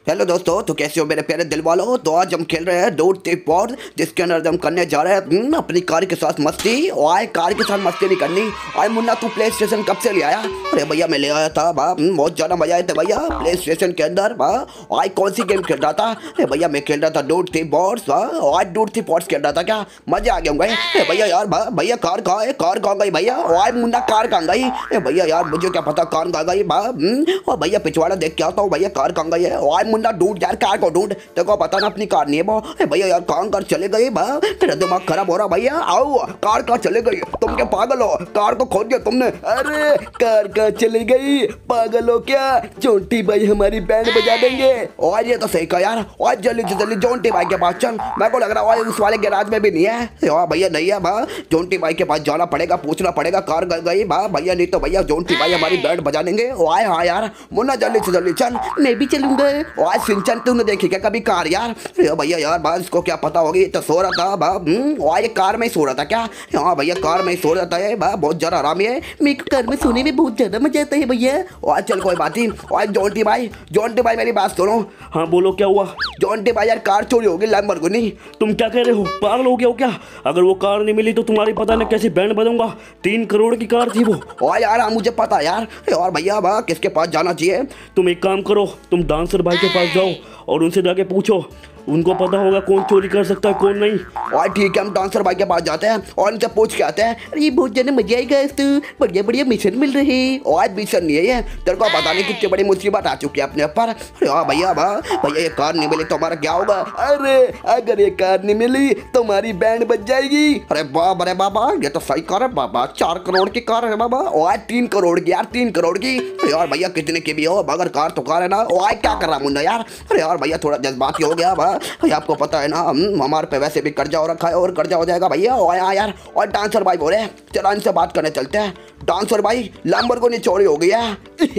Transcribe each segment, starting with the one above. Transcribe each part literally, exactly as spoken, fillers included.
Hello दोस्तों, तो कैसे हो मेरे प्यारे दिल वालों। तो आज हम खेल रहे हैं डोंट थिंक पॉड, जिसके अंदर हम करने जा रहे हैं अपनी कार के साथ मस्ती। और कार के साथ मस्ती नहीं करनी। और मुन्ना तू प्ले स्टेशन कब से ले आया? अरे भैया मैं ले आया था बा, बहुत ज़्यादा मजा आया था भैया प्ले स्टेशन के अंदर बा। आज कौन सी गेम खेल रहा था? अरे भैया मैं खेल रहा था डोंट थिंक पॉड्स। आज डोंट थिंक पॉड्स खेल रहा था, क्या मजा आ गया होंगे। अरे भैया यार बा, भैया कार कहाँ है? कार कहाँ गई भैया? आज मुन्ना कार कहाँ गई? अरे भैया यार मुझे क्या पता कार कहाँ गई बा। और भैया पिछवाड़ा देख के आता हूँ भैया कार कहाँ गई है। आज मुन्ना ढूंढ यार कार को ढूंढ, तेको पता ना अपनी कार नहीं है। बो भैया यार कहाँ कार चले गई बा, तेरा दिमाग खराब हो रहा भैया। आओ कार कहाँ चले गई? तुम क्या पागल हो? कार को खोद दिया तुमने? अरे कार कहाँ चली गई? पागल हो क्या? जोंटी भाई हमारी बैंड बजा देंगे। और ये तो सही कहा यार। और जल्दी से जल्दी जोंटी भाई के पास चल। मेरे को लग रहा है उस वाले गैराज में भी नहीं है। यार भैया नहीं है बा, जोंटी भाई के पास जाना पड़ेगा, पूछना पड़ेगा कार गई बा भैया, नहीं तो भैया जोंटी भाई हमारी बैंड बजा देंगे। आए हाँ यार मुन्ना जल्दी से जल्दी चल। मैं भी चलूंगा। आज सिंचन तूने देखी क्या कभी कार यार? भैया यार बा इसको क्या पता होगी, तो सो रहा था बा। और ये कार में ही सो रहा था क्या? हाँ भैया कार में ही सो रहा था बा, बहुत ज्यादा आराम है। मेरे को कार में सोने में बहुत ज्यादा मजा आता है भैया। और चल कोई बात नहीं। और जोंटी भाई, जोंटी भाई मेरी बात सुनो। हाँ बोलो क्या हुआ? जोंटी भाई यार कार चोरी होगी लैम्बोर्गिनी। तुम क्या कह रहे हो? पागल हो गया हो क्या? अगर वो कार नहीं मिली तो तुम्हारी पता नहीं कैसे बैंड बजाऊंगा। तीन करोड़ की कार थी वो। और यार हाँ मुझे पता यार। और भैया बा किसके पास जाना चाहिए? तुम एक काम करो, तुम डांसर भाई के पास जाओ और उनसे जाके पूछो, उनको पता होगा कौन चोरी कर सकता है कौन नहीं। और ठीक है हम डांसर भाई के पास जाते हैं और उनसे पूछ के आते हैं। अरे बहुत ज्यादा मजा आएगा इस तो, बढ़िया बढ़िया मिशन मिल रहे हैं। और मिशन नहीं है ये, तेरे को पता नहीं कितनी बड़ी मुसीबत आ चुकी है अपने ऊपर। अरे हाँ भैया बा, भैया ये कार नहीं मिली तो हमारा क्या होगा? अरे अगर ये कार नहीं मिली तो हमारी बैंड बज जाएगी। अरे बाप अरे बाबा ये तो सही कार है बाबा, चार करोड़ की कार है बाबा। और तीन करोड़ की यार, तीन करोड़ की। अरे यार भैया कितने की भी हो मगर कार तो कार है ना। और क्या कर रहा मुन्ना यार? अरे यार भैया थोड़ा जज्बाती हो गया बा, भैया आपको पता है ना हमारे पे वैसे भी कर्जा हो रखा है और कर्जा हो जाएगा भैया। और यहाँ यार और डांसर भाई बोले चलो इनसे बात करने चलते हैं। डांसर भाई लैम्बोर्गिनी चोरी हो गई है।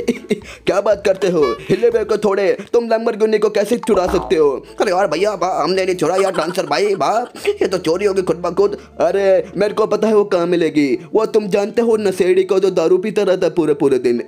क्या बात करते हो? हिले बे को थोड़े, तुम लैम्बोर्गिनी को कैसे चुरा सकते हो? अरे यार भैया हमने नहीं छोड़ा यार डांसर भाई बा, ये तो चोरी होगी खुद ब खुद। अरे मेरे को पता है वो कहाँ मिलेगी। वो तुम जानते हो नशेड़ी को जो दारू पीता रहता पूरे पूरे दिन।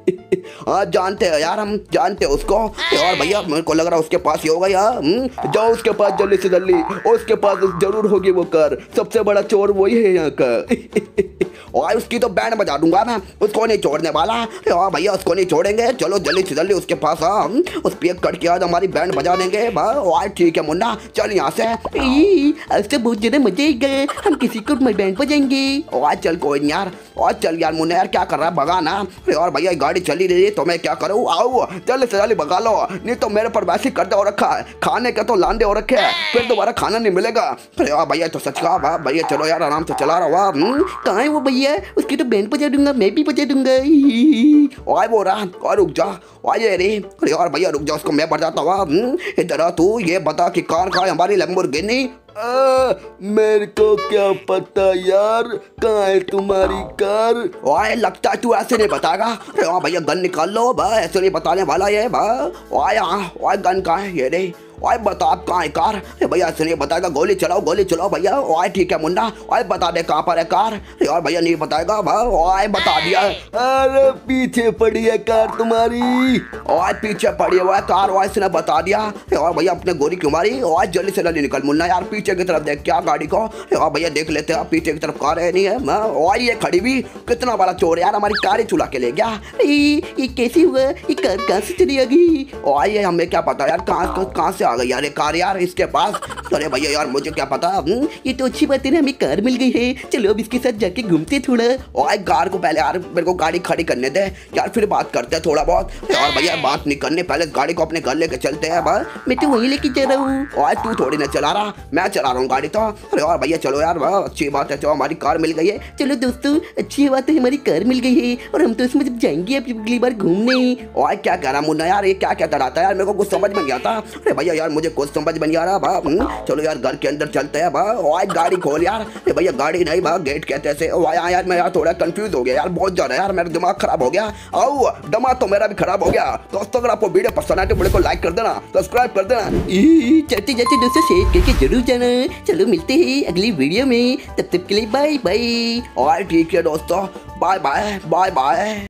हाँ जानते हैं यार, हम जानते हैं उसको। और भैया मेरे को लग रहा है उसके पास ही होगा यार। जाओ उसके पास जल्दी से जल्दी, उसके पास जरूर होगी वो कार। सबसे बड़ा चोर वही है यहाँ का। और उसकी तो बैंड बजा दूंगा मैं, उसको नहीं छोड़ने वाला। और भैया उसको नहीं छोड़ेंगे, चलो जल्दी से जल्दी उसके पास हम उस पे कट के आज हमारी बैंड बजा देंगे। और ठीक है मुन्ना चल यहाँ से। आज तो बहुत ज्यादा मजा आएगा, हम किसी को बैंड बजाएंगे। और चल कोई नहीं यार, और चल यार मुन्ना यार क्या कर रहा है भगा ना। और भैया गाड़ी चली रही है तो मैं क्या करूँ? आओ जल्दी से जल्दी भगा लो, नहीं तो मेरे पर वैसे कर्जा हो रखा है, खाने का तो लांदे हो रखे है, फिर दोबारा खाना नहीं मिलेगा। अरे यार भैया तो सच कहा भैया, चलो यार आराम से चला रहा हुआ। कहाँ है वो भैया? उसकी तो बैंड बजा दूंगा, मैं भी बजा दूंगा। और वो रहा, और रुक जा। और ये रे अरे यार भैया रुक जा, उसको मैं बजाता हुआ। इधर तू ये बता कि कार कहाँ है हमारी लैम्बोर्गिनी? आ, मेरे को क्या पता यार, कहाँ है तुम्हारी कार? ओए लगता है तू ऐसे नहीं बताएगा। अरे हाँ भैया गन निकाल लो बा, ऐसे नहीं बताने वाला ये बा। ओए हाँ ओए गन कहाँ है? ये रे ओए बता आप कहाँ है कार? अरे भैया ऐसे नहीं बताएगा, गोली चलाओ गोली चलाओ भैया। ओए ठीक है मुन्ना, ओए बता दे कहाँ पर है कार। यार भैया नहीं बताएगा बा, ओए बता दिया। अरे पीछे पड़ी है कार तुम्हारी। ओए पीछे पड़ी है कार, ओए इसने बता दिया। और भैया अपने गोली क्यों मारी? और जल्दी से जल्दी निकल मुन्ना यार, पीछे की तरफ देख क्या गाड़ी को। और भैया देख लेते हैं पीछे की तरफ कार है नहीं है। और ये खड़ी भी कितना बड़ा चोर यार, हमारी कार ही चुरा के ले गया। ये कैसे हुआ? ये कार कहाँ से चली आ गई? और ये हमें क्या पता यार कहाँ कहाँ से आ गई यार ये कार यार इसके पास। अरे भैया यार मुझे क्या पता। ये तो अच्छी बात है ना, हमें कार मिल गई है। चलो अब इसके साथ जाके घूमते थोड़ा। और कार को पहले यार मेरे को गाड़ी खड़ी करने दे यार, फिर बात करते हैं थोड़ा बहुत। और भैया बात नहीं करनी, पहले गाड़ी को अपने घर लेके चलते हैं। बस मैं तो वहीं लेके जा रहा हूँ। और तू थोड़ी ना चला रहा, मैं चला रहा हूँ गाड़ी तो। अरे और भैया चलो यार अच्छी बात है, चलो हमारी कार मिल गई है। चलो दोस्तों अच्छी बात है, हमारी कार मिल गई है और हम तो इसमें जब जाएंगे अब अगली बार घूमने। और क्या कह रहा मुन्ना यार, ये क्या क्या डराता है यार, मेरे को कुछ समझ में नहीं आता। अरे भैया यार मुझे कुछ समझ में नहीं आ रहा बा। चलो यार घर के अंदर चलते हैं बा। और गाड़ी खोल यार। अरे भैया गाड़ी नहीं बा, गेट कहते से। यार मैं यार थोड़ा कंफ्यूज हो गया यार, बहुत ज्यादा यार मेरा दिमाग खराब हो गया। आओ दिमाग तो मेरा भी खराब हो गया। दोस्तों अगर आपको वीडियो पसंद आए तो वीडियो को लाइक कर देना, सब्सक्राइब कर देना। जाते जाते दोस्तों शेयर करके जरूर जाना। चलो मिलते हैं अगली वीडियो में, तब तक के लिए बाय बाय। और ठीक है दोस्तों, बाय बाय बाय बाय।